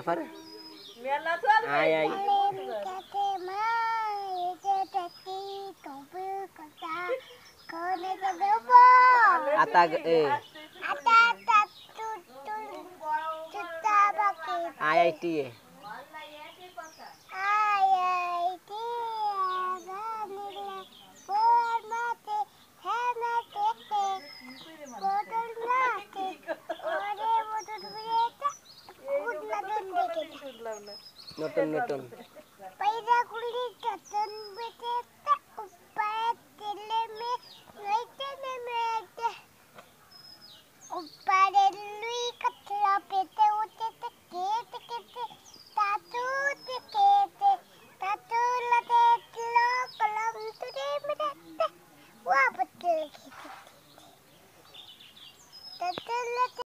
Jafar. Ai ai. Atag eh. IIT eh. Notun notun. Wah, betul gitu.